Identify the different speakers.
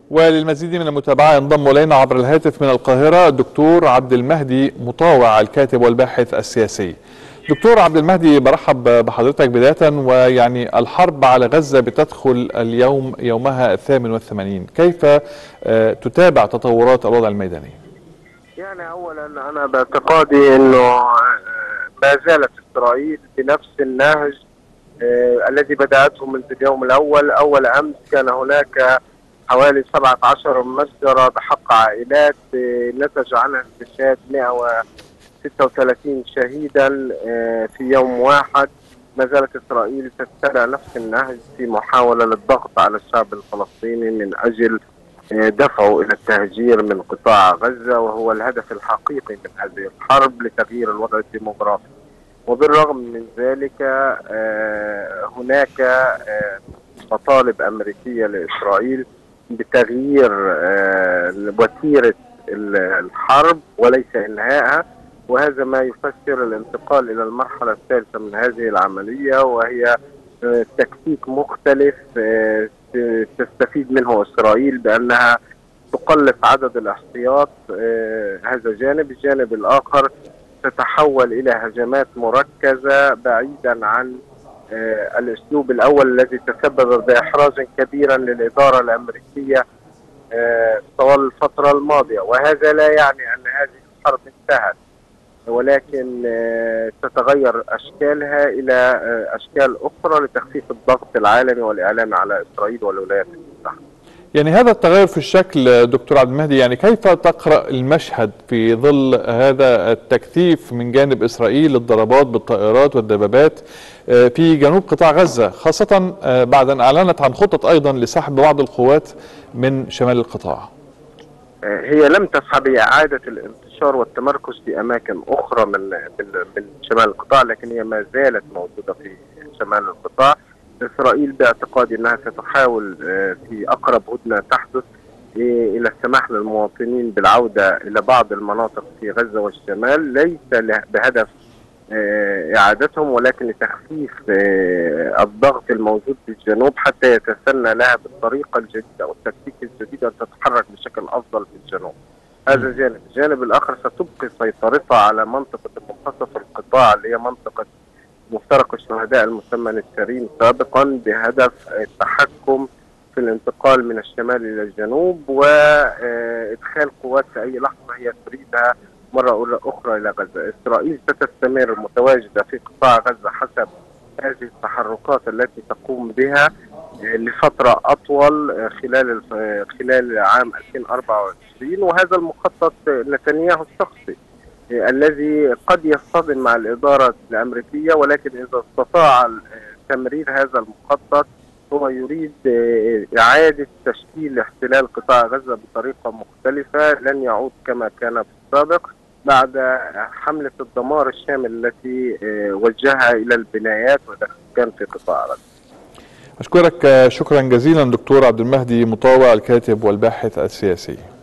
Speaker 1: وللمزيد من المتابعة ينضم إلينا عبر الهاتف من القاهرة الدكتور عبد المهدي مطاوع، الكاتب والباحث السياسي. دكتور عبد المهدي، برحب بحضرتك بداية. ويعني الحرب على غزة بتدخل اليوم يومها 88، كيف تتابع تطورات الوضع الميداني؟
Speaker 2: يعني أولا أنا باعتقادي أنه ما زالت إسرائيل بنفس النهج الذي بدأته منذ اليوم الأول. أول أمس كان هناك حوالي 17 مجزرة بحق عائلات نتج عنها استشهاد 136 شهيدا في يوم واحد. ما زالت إسرائيل تتبع نفس النهج في محاولة للضغط على الشعب الفلسطيني من أجل دفعه إلى التهجير من قطاع غزة، وهو الهدف الحقيقي من هذه الحرب لتغيير الوضع الديموغرافي. وبالرغم من ذلك هناك مطالب أمريكية لإسرائيل بتغيير وتيرة الحرب وليس إنهائها، وهذا ما يفسر الانتقال إلى المرحلة الثالثة من هذه العملية، وهي تكتيك مختلف تستفيد منه إسرائيل بأنها تقلص عدد الاحتياط. هذا جانب. الجانب الآخر تتحول إلى هجمات مركزة بعيدا عن الأسلوب الأول الذي تسبب بإحراج كبيرا للإدارة الأمريكية طوال الفترة الماضية. وهذا لا يعني أن هذه الحرب انتهت، ولكن تتغير أشكالها إلى أشكال أخرى لتخفيف الضغط العالمي والإعلامي على إسرائيل والولايات المتحدة.
Speaker 1: يعني هذا التغير في الشكل دكتور عبد المهدي، يعني كيف تقرأ المشهد في ظل هذا التكثيف من جانب إسرائيل للضربات بالطائرات والدبابات في جنوب قطاع غزة، خاصة بعد أن أعلنت عن خطة أيضا لسحب بعض القوات من شمال القطاع؟
Speaker 2: هي لم تسعى بإعادة الانتشار والتمركز في أماكن أخرى من شمال القطاع، لكن هي ما زالت موجودة في شمال القطاع. إسرائيل باعتقادي أنها ستحاول في أقرب هدنة تحدث إلى السماح للمواطنين بالعودة إلى بعض المناطق في غزة والشمال، ليس بهدف إعادتهم ولكن لتخفيف الضغط الموجود في الجنوب حتى يتسنى لها بالطريقة الجديدة أو التكتيك الجديد أن تتحرك بشكل أفضل في الجنوب. هذا جانب. الجانب الآخر ستبقي سيطرتها على منطقة منتصف القطاع اللي هي منطقة مفترق الشهداء المسمى نتسارين سابقا، بهدف التحكم في الانتقال من الشمال إلى الجنوب وإدخال قوات في أي لحظة هي تريدها مرة أخرى إلى غزة. إسرائيل ستستمر متواجدة في قطاع غزة حسب هذه التحركات التي تقوم بها لفترة أطول خلال عام 2024، وهذا المخطط نتنياهو الشخصي الذي قد يصطدم مع الإدارة الأمريكية، ولكن إذا استطاع تمرير هذا المخطط هو يريد إعادة تشكيل احتلال قطاع غزة بطريقة مختلفة لن يعود كما كان في السابق بعد حملة الدمار الشامل التي وجهها إلى البنايات والسكان في قطاع غزة.
Speaker 1: أشكرك شكرا جزيلا دكتور عبد المهدي مطاوع، الكاتب والباحث السياسي.